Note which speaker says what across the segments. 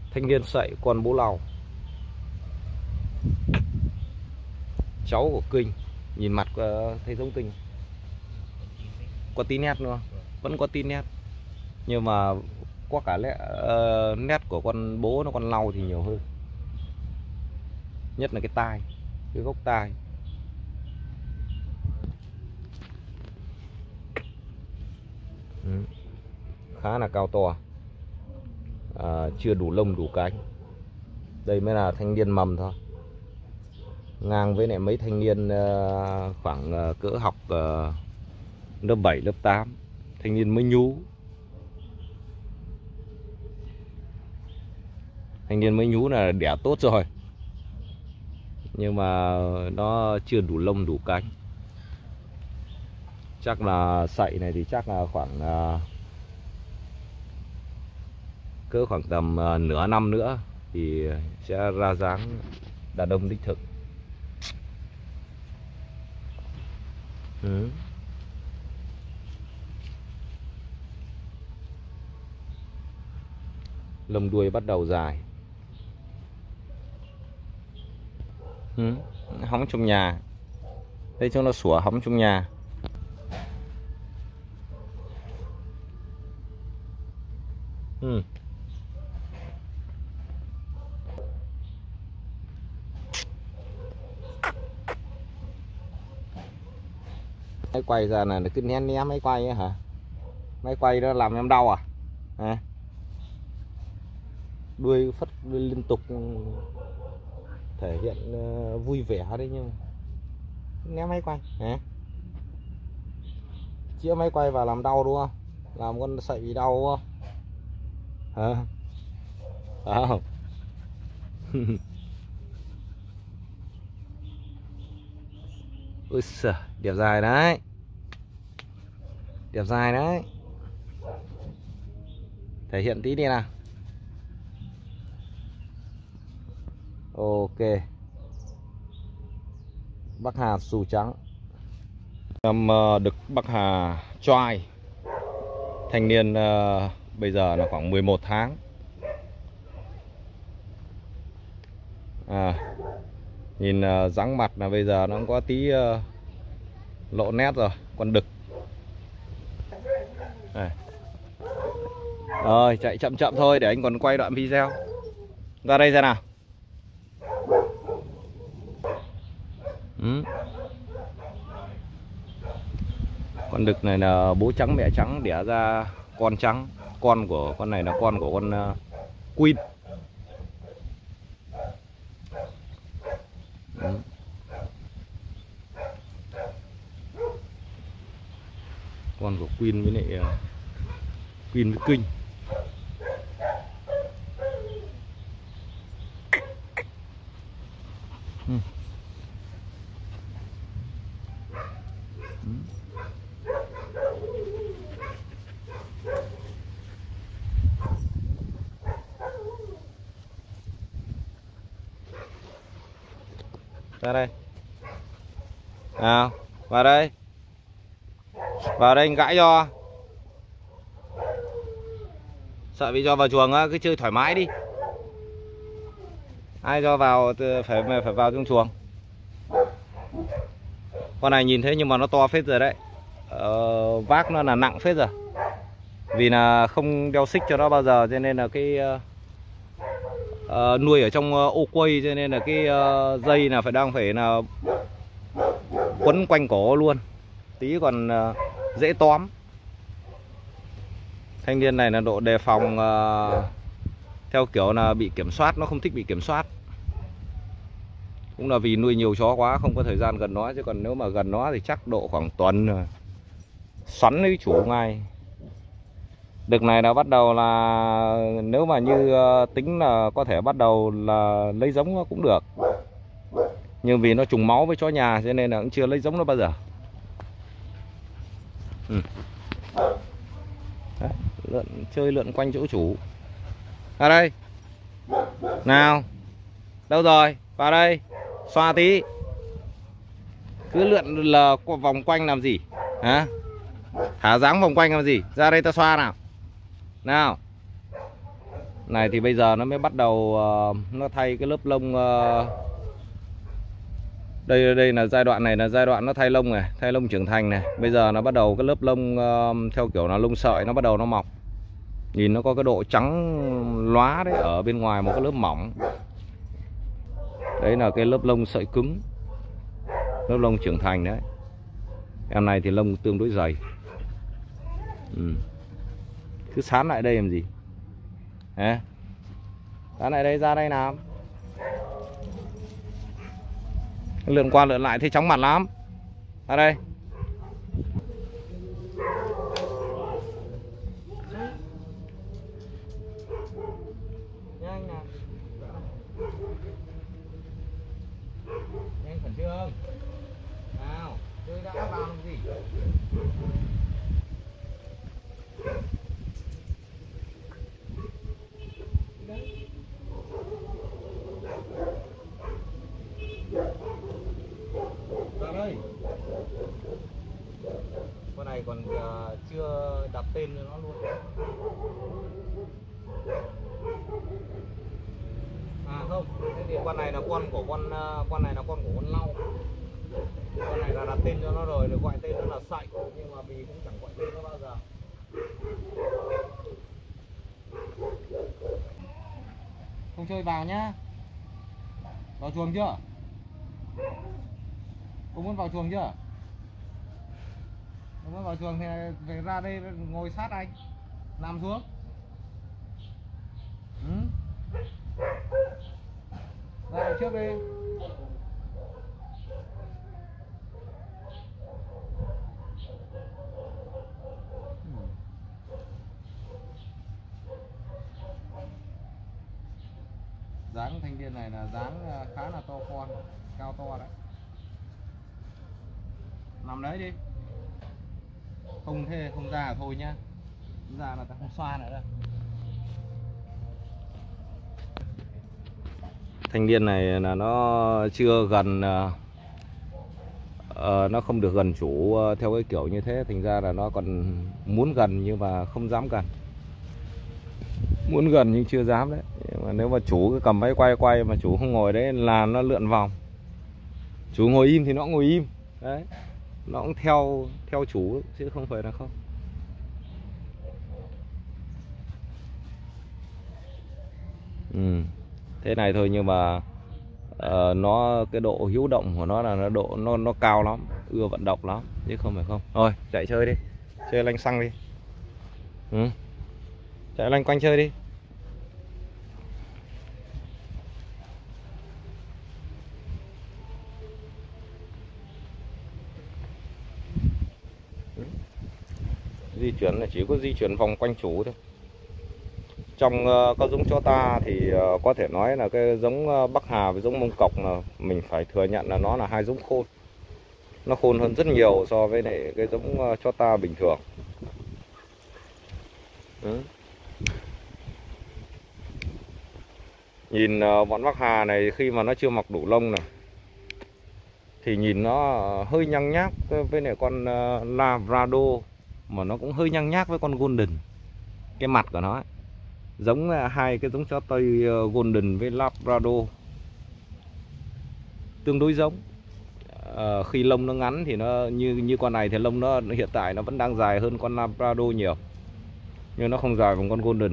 Speaker 1: Thanh niên sậy con bố lau. Cháu của Kinh. Nhìn mặt thấy giống Kinh. Có tí nét nữa. Vẫn có tí nét. Nhưng mà có cả nét của con bố nó, con lau thì nhiều hơn. Nhất là cái tai, cái gốc tai. Khá là cao to. Chưa đủ lông đủ cánh. Đây mới là thanh niên mầm thôi. Ngang với lại mấy thanh niên khoảng cỡ học lớp 7, lớp 8. Thanh niên mới nhú. Thanh niên mới nhú là đẻ tốt rồi. Nhưng mà nó chưa đủ lông đủ cánh. Chắc là sậy này thì chắc là khoảng cỡ khoảng tầm nửa năm nữa thì sẽ ra dáng đàn ông đích thực. Lông đuôi bắt đầu dài. Hóng trong nhà. Đây cho nó sủa hóng trong nhà. Máy quay ra là cứ né né máy quay ấy hả? Máy quay nó làm em đau à? Đuôi phất liên tục thể hiện vui vẻ đấy, nhưng né máy quay chĩa máy quay vào làm đau đúng không? Làm con sậy bị đau đúng không? Phải không? Ôi giời, đẹp dài đấy. Đẹp dài đấy. Thể hiện tí đi nào. Ok. Bắc Hà xù trắng. Em được Bắc Hà choai. Thanh niên bây giờ là khoảng 11 tháng. Nhìn dáng mặt là bây giờ nó có tí lộ nét rồi. Con đực này. Rồi chạy chậm chậm thôi để anh còn quay đoạn video. Ra đây ra nào. Con đực này là bố trắng mẹ trắng đẻ ra con trắng. Con của con này là con của con Queen. Con của Queen với lại Queen với Kinh. Ra đây. Nào, vào đây. Vào đây anh gãi cho. Sợ bị cho vào chuồng á, cứ chơi thoải mái đi. Ai cho vào phải vào trong chuồng. Con này nhìn thế nhưng mà nó to phết rồi đấy. Vác nó là nặng phết rồi. Vì là không đeo xích cho nó bao giờ, cho nên là cái nuôi ở trong ô quay, cho nên là cái dây là phải là quấn quanh cổ luôn. Tí còn dễ tóm. Thanh niên này là độ đề phòng theo kiểu là bị kiểm soát, nó không thích bị kiểm soát. Cũng là vì nuôi nhiều chó quá, không có thời gian gần nó, chứ còn nếu mà gần nó thì chắc độ khoảng tuần rồi xoắn với chủ ngay. Đực này là bắt đầu là nếu mà như tính là có thể bắt đầu là lấy giống nó cũng được. Nhưng vì nó trùng máu với chó nhà cho nên là cũng chưa lấy giống nó bao giờ. Đấy, chơi lượn quanh chỗ chủ. Ra đây. Nào. Đâu rồi? Vào đây. Xoa tí. Cứ lượn là vòng quanh làm gì? Hả? Thả dáng vòng quanh làm gì? Ra đây ta xoa nào. Nào. Này thì bây giờ nó mới bắt đầu nó thay cái lớp lông. Đây là giai đoạn này là giai đoạn nó thay lông này, thay lông trưởng thành này. Bây giờ nó bắt đầu cái lớp lông theo kiểu là lông sợi nó bắt đầu nó mọc. Nhìn nó có cái độ trắng lóa đấy, ở bên ngoài một cái lớp mỏng. Đấy là cái lớp lông sợi cứng, lớp lông trưởng thành đấy. Em này thì lông tương đối dày. Cứ sán lại đây làm gì? Sán lại đây, ra đây nào. Lượn qua lượn lại thấy chóng mặt lắm. Ra đây. Nhanh nào. Nhanh khẩn trương. Nào, tôi đã vào làm gì? Ra đây. Con này còn chưa đặt tên cho nó luôn. À không, thế thì con này là con của con này là con của con lau. Con này là đặt tên cho nó rồi, được gọi tên nó là sậy, nhưng mà mình cũng chẳng gọi tên nó bao giờ. Không chơi vào nhá. Vào chuồng chưa? Cô muốn vào chuồng chưa? Cô muốn vào chuồng thì phải ra đây ngồi sát anh. Nằm xuống. Ra trước đi. Dáng thanh niên này là dáng khá là to con, cao to đấy. Nằm đấy đi. Không thế không ra là thôi nhá. Không ra là ta không xoa nữa đâu. Thanh niên này là nó chưa gần, nó không được gần chủ theo cái kiểu như thế, thành ra là nó còn muốn gần nhưng mà không dám gần. Muốn gần nhưng chưa dám đấy. Mà nếu mà chủ cứ cầm máy quay mà chủ không ngồi đấy là nó lượn vòng. Chủ ngồi im thì nó cũng ngồi im đấy, nó cũng theo chủ chứ không phải là không. Thế này thôi, nhưng mà nó cái độ hiếu động của nó là nó cao lắm, ưa vận động lắm chứ không phải không. Thôi chạy chơi đi, chơi lanh xăng đi. Chạy lanh quanh chơi đi. Di chuyển là chỉ có di chuyển vòng quanh chủ thôi. Trong các giống chó ta thì có thể nói là cái giống Bắc Hà với giống Mông Cọc là mình phải thừa nhận là nó là hai giống khôn. Nó khôn hơn rất nhiều so với lại cái giống chó ta bình thường. Nhìn bọn Bắc Hà này khi mà nó chưa mọc đủ lông này thì nhìn nó hơi nhăng nhác với lại con Labrador, mà nó cũng hơi nhăng nhác với con Golden. Cái mặt của nó ấy, giống hai cái giống chó Tây Golden với Labrador tương đối giống. Khi lông nó ngắn thì nó như con này thì lông nó hiện tại nó vẫn đang dài hơn con Labrador nhiều, nhưng nó không dài bằng con Golden.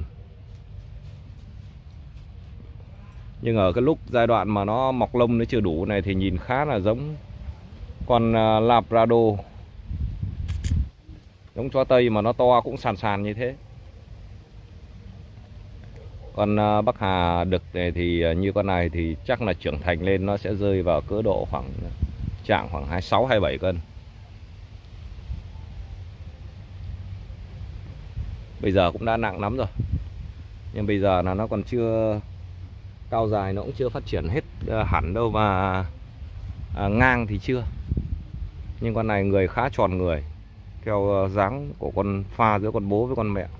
Speaker 1: Nhưng ở cái lúc giai đoạn mà nó mọc lông nó chưa đủ này thì nhìn khá là giống con Labrador. Giống chó Tây mà nó to cũng sàn sàn như thế. Con Bắc Hà đực này thì như con này thì chắc là trưởng thành lên nó sẽ rơi vào cỡ độ khoảng trạng khoảng 26 27 cân. Bây giờ cũng đã nặng lắm rồi. Nhưng bây giờ là nó còn chưa cao dài, nó cũng chưa phát triển hết hẳn đâu, mà ngang thì chưa. Nhưng con này người khá tròn người, theo dáng của con pha giữa con bố với con mẹ.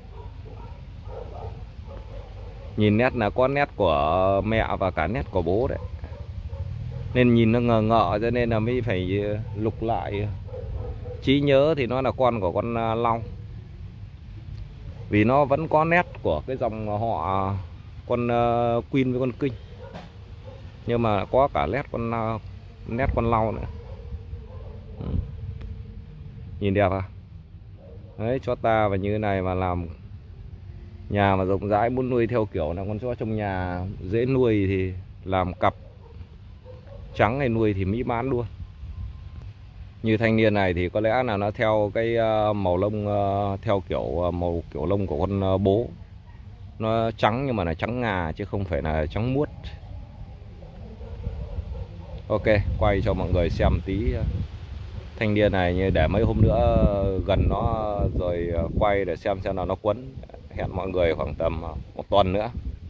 Speaker 1: Nhìn nét là có nét của mẹ và cả nét của bố đấy, nên nhìn nó ngờ ngợ, cho nên là mới phải lục lại trí nhớ thì nó là con của con Long. Vì nó vẫn có nét của cái dòng họ con Queen với con King. Nhưng mà có cả nét con lau nữa. Nhìn đẹp à? Đấy, chó ta và như thế này mà làm nhà mà rộng rãi, muốn nuôi theo kiểu là con chó trong nhà dễ nuôi thì làm cặp trắng này nuôi thì mỹ mãn luôn. Như thanh niên này thì có lẽ là nó theo cái màu lông theo kiểu màu kiểu lông của con bố. Nó trắng nhưng mà là trắng ngà chứ không phải là trắng muốt. Ok, quay cho mọi người xem tí thanh niên này, như để mấy hôm nữa gần nó rồi quay để xem nào nó quấn. Hẹn mọi người khoảng tầm 1 tuần nữa.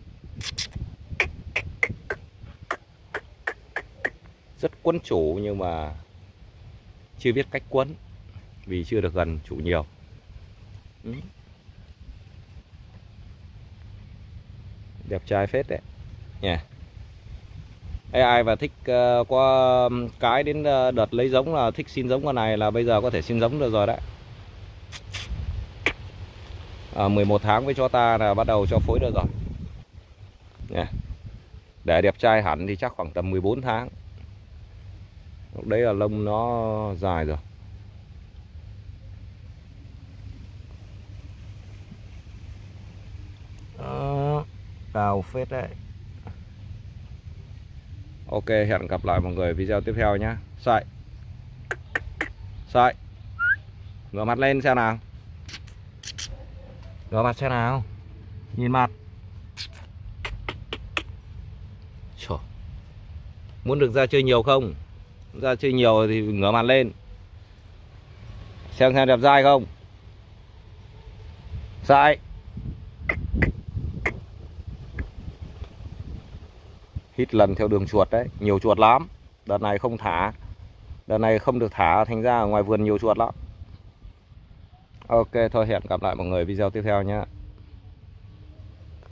Speaker 1: Rất quấn chủ nhưng mà chưa biết cách quấn vì chưa được gần chủ nhiều. Đẹp trai phết đấy nha. Ai mà thích có cái đến đợt lấy giống là thích xin giống con này là bây giờ có thể xin giống được rồi đấy. 11 tháng với cho ta là bắt đầu cho phối được rồi nha. Để đẹp trai hẳn thì chắc khoảng tầm 14 tháng. Lúc đấy là lông nó dài rồi. Cao phết đấy. Ok, hẹn gặp lại mọi người video tiếp theo nhé. Sợi Sợi ngửa mặt lên xem nào. Ngửa mặt xem nào. Nhìn mặt. Trời. Muốn được ra chơi nhiều không? Ra chơi nhiều thì ngửa mặt lên. Xem đẹp dai không. Sợi. Hít lần theo đường chuột đấy. Nhiều chuột lắm. Đợt này không thả. Đợt này không được thả, thành ra ở ngoài vườn nhiều chuột lắm. Ok, thôi hẹn gặp lại mọi người video tiếp theo nhé.